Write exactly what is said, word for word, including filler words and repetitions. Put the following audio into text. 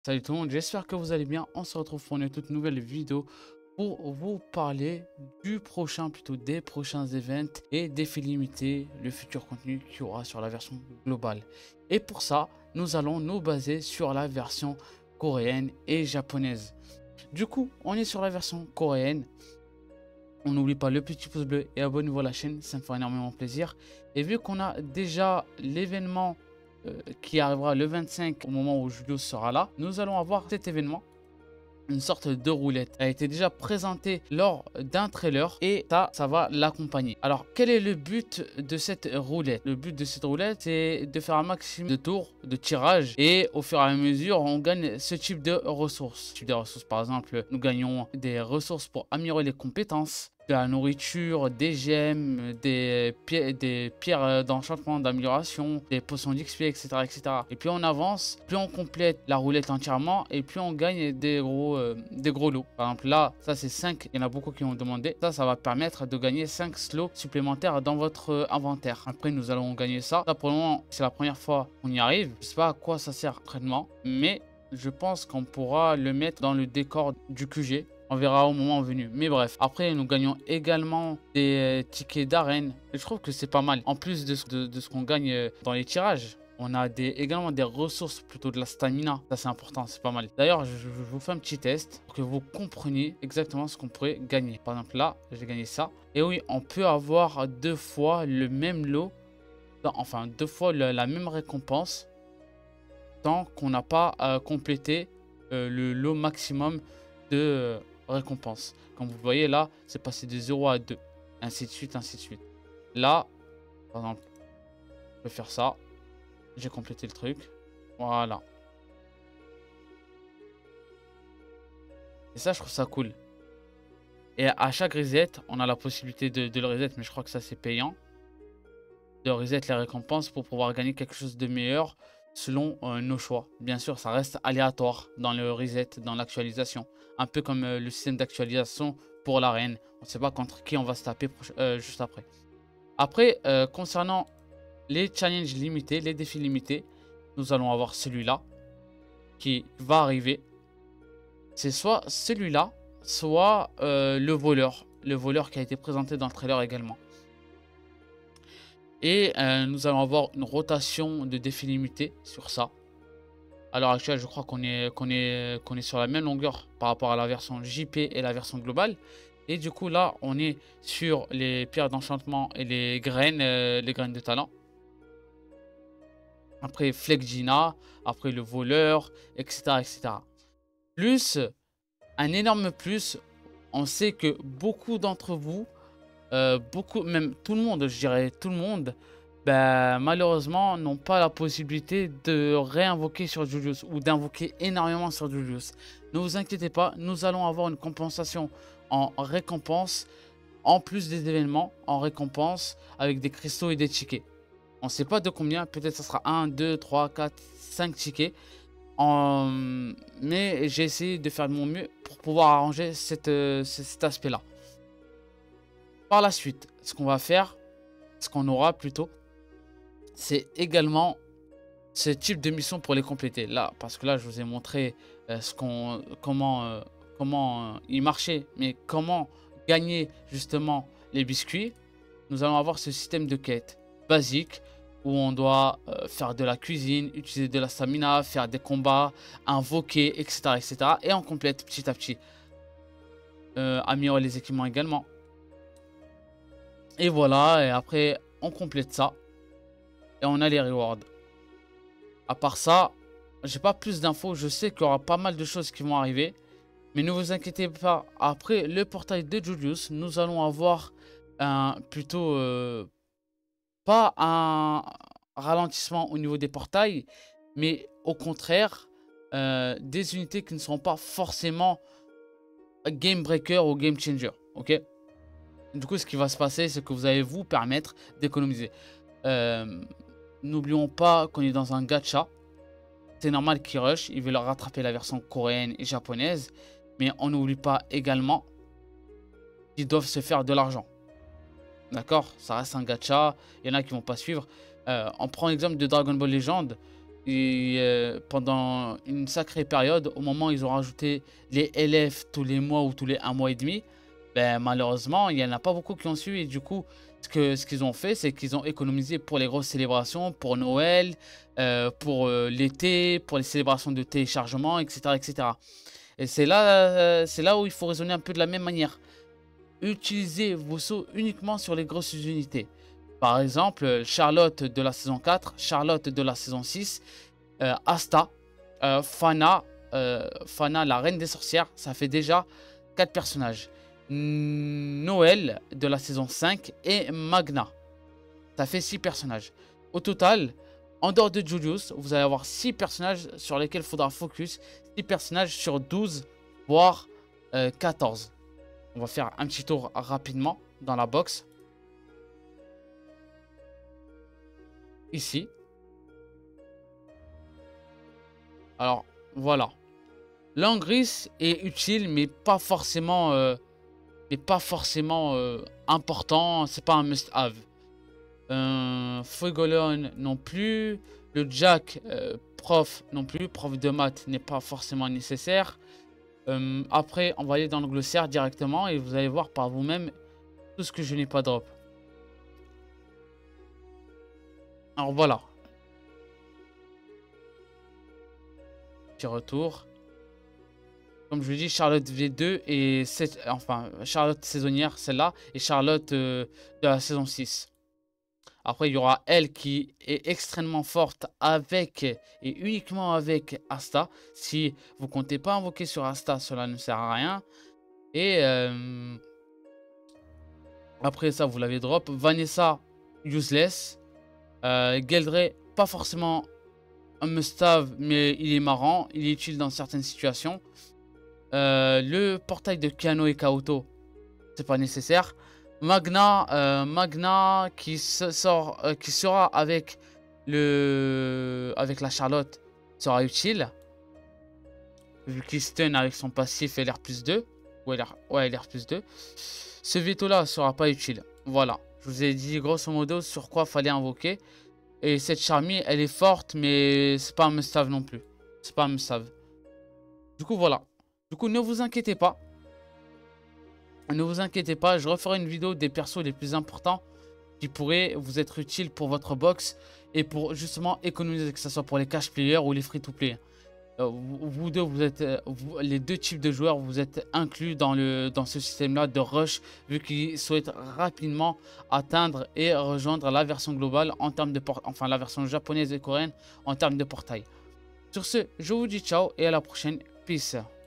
Salut tout le monde, j'espère que vous allez bien. On se retrouve pour une toute nouvelle vidéo pour vous parler du prochain, plutôt des prochains events et défis limités, le futur contenu qu'il y aura sur la version globale. Et pour ça, nous allons nous baser sur la version coréenne et japonaise. Du coup, on est sur la version coréenne. On n'oublie pas le petit pouce bleu et abonnez-vous à la chaîne, ça me fait énormément plaisir. Et vu qu'on a déjà l'événement euh, qui arrivera le vingt-cinq au moment où Julius sera là, nous allons avoir cet événement, une sorte de roulette. Elle a été déjà présentée lors d'un trailer et ça, ça va l'accompagner. Alors, quel est le but de cette roulette? Le but de cette roulette, c'est de faire un maximum de tours, de tirage, et au fur et à mesure, on gagne ce type de ressources. Ce type de ressources, par exemple, nous gagnons des ressources pour améliorer les compétences, de la nourriture, des gemmes, des, pi des pierres d'enchantement, d'amélioration, des potions d'X P, et cetera, et cetera. Et plus on avance, plus on complète la roulette entièrement et plus on gagne des gros, euh, des gros lots. Par exemple, là, ça c'est cinq. Il y en a beaucoup qui ont demandé. Ça, ça va permettre de gagner cinq slots supplémentaires dans votre euh, inventaire. Après, nous allons gagner ça. Ça, pour le moment, c'est la première fois qu'on y arrive. Je sais pas à quoi ça sert concrètement, mais je pense qu'on pourra le mettre dans le décor du Q G. On verra au moment venu. Mais bref, après nous gagnons également des euh, tickets d'arène. Et je trouve que c'est pas mal. En plus de, de, de ce qu'on gagne euh, dans les tirages, on a des, également des ressources, plutôt de la stamina. Ça c'est important, c'est pas mal. D'ailleurs, je, je vous fais un petit test pour que vous compreniez exactement ce qu'on pourrait gagner. Par exemple là, j'ai gagné ça. Et oui, on peut avoir deux fois le même lot. Enfin, deux fois le, la même récompense. Tant qu'on n'a pas euh, complété euh, le lot maximum de... Euh, récompense. Comme vous voyez là, c'est passé de zéro à deux, ainsi de suite, ainsi de suite. Là, par exemple, je vais faire ça. J'ai complété le truc. Voilà. Et ça, je trouve ça cool. Et à chaque reset, on a la possibilité de, de le reset, mais je crois que ça, c'est payant. De reset les récompenses pour pouvoir gagner quelque chose de meilleur selon euh, nos choix. Bien sûr, ça reste aléatoire dans le reset, dans l'actualisation. Un peu comme euh, le système d'actualisation pour l'arène. On ne sait pas contre qui on va se taper euh, juste après. Après, euh, concernant les challenges limités, les défis limités, nous allons avoir celui-là qui va arriver. C'est soit celui-là, soit euh, le voleur. Le voleur qui a été présenté dans le trailer également. Et euh, nous allons avoir une rotation de défis limités sur ça. À l'heure actuelle, je crois qu'on est, qu'on est, qu'on est sur la même longueur par rapport à la version J P et la version globale. Et du coup, là, on est sur les pierres d'enchantement et les graines, euh, les graines de talent. Après, Flekgina, après le voleur, et cetera, et cetera. Plus, un énorme plus, on sait que beaucoup d'entre vous, euh, beaucoup, même tout le monde, je dirais tout le monde, ben, malheureusement, n'ont pas la possibilité de réinvoquer sur Julius ou d'invoquer énormément sur Julius. Ne vous inquiétez pas, nous allons avoir une compensation en récompense, en plus des événements, en récompense, avec des cristaux et des tickets. On ne sait pas de combien, peut-être ça sera un, deux, trois, quatre, cinq tickets. En... Mais j'ai essayé de faire de mon mieux pour pouvoir arranger cette, euh, cet aspect-là. Par la suite, ce qu'on va faire, ce qu'on aura plutôt, c'est également ce type de mission pour les compléter. Là, parce que là, je vous ai montré euh, ce qu'on, comment, euh, comment euh, il marchait, mais comment gagner justement les biscuits. Nous allons avoir ce système de quête basique où on doit euh, faire de la cuisine, utiliser de la stamina, faire des combats, invoquer, et cetera, et cetera. Et on complète petit à petit. Euh, améliorer les équipements également. Et voilà, et après, on complète ça. Et on a les rewards. À part ça, j'ai pas plus d'infos. Je sais qu'il y aura pas mal de choses qui vont arriver. Mais ne vous inquiétez pas. Après le portail de Julius, nous allons avoir un plutôt... Euh, pas un ralentissement au niveau des portails. Mais au contraire, euh, des unités qui ne seront pas forcément game breaker ou game changer. Ok? Du coup, ce qui va se passer, c'est que vous allez vous permettre d'économiser. Euh... N'oublions pas qu'on est dans un gacha. C'est normal qu'ils rush. Ils veulent rattraper la version coréenne et japonaise. Mais on n'oublie pas également qu'ils doivent se faire de l'argent. D'accord? Ça reste un gacha. Il y en a qui vont pas suivre. Euh, on prend l'exemple de Dragon Ball Legend. Et euh, pendant une sacrée période, au moment où ils ont rajouté les L F tous les mois ou tous les un mois et demi, ben, malheureusement, il n'y en a pas beaucoup qui ont su. Et du coup, ce que ce qu'ils ont fait, c'est qu'ils ont économisé pour les grosses célébrations, pour Noël, euh, pour euh, l'été, pour les célébrations de téléchargement, et cetera, et cetera. Et c'est là, euh, c'est là où il faut raisonner un peu de la même manière. Utilisez vos sauts uniquement sur les grosses unités. Par exemple, Charlotte de la saison quatre, Charlotte de la saison six, euh, Asta, euh, Fana, euh, Fana, la reine des sorcières, ça fait déjà quatre personnages. Noël de la saison cinq et Magna, ça fait six personnages. Au total, en dehors de Julius, vous allez avoir six personnages sur lesquels il faudra focus, six personnages sur douze, voire euh, quatorze. On va faire un petit tour rapidement dans la box. Ici. Alors, voilà. L'Angris est utile, mais pas forcément, euh, mais pas forcément euh, important. C'est pas un must-have. Euh, Fogolon non plus. Le Jack, euh, prof non plus. Prof de maths n'est pas forcément nécessaire. Euh, après, on va aller dans le glossaire directement et vous allez voir par vous-même tout ce que je n'ai pas drop. Alors voilà. Petit retour. Comme je vous dis, Charlotte V deux et cette, enfin Charlotte saisonnière, celle-là, et Charlotte euh, de la saison six. Après, il y aura elle qui est extrêmement forte avec et uniquement avec Asta. Si vous comptez pas invoquer sur Asta, cela ne sert à rien. Et euh, après ça, vous l'avez drop. Vanessa, useless. Euh, Geldray, pas forcément un must-have, mais il est marrant. Il est utile dans certaines situations. Euh, le portail de Kano et Kaoto, c'est pas nécessaire. Magna, euh, Magna qui se sort, euh, qui sera avec le, avec la Charlotte, sera utile. Vu qu'il stun avec son passif L R plus deux. Ouais, L R, ouais, L R plus deux. Ce veto là sera pas utile. Voilà. Je vous ai dit grosso modo sur quoi fallait invoquer. Et cette Charmy, elle est forte, mais c'est pas un must-have non plus. C'est pas un must-have. Du coup, voilà. Du coup, ne vous inquiétez pas. Ne vous inquiétez pas, je referai une vidéo des persos les plus importants qui pourraient vous être utiles pour votre box et pour justement économiser, que ce soit pour les cash players ou les free to play. Euh, vous, vous deux, vous êtes euh, vous, les deux types de joueurs, vous êtes inclus dans le dans ce système-là de rush, vu qu'ils souhaitent rapidement atteindre et rejoindre la version globale en termes de port, enfin la version japonaise et coréenne en termes de portail. Sur ce, je vous dis ciao et à la prochaine. Peace.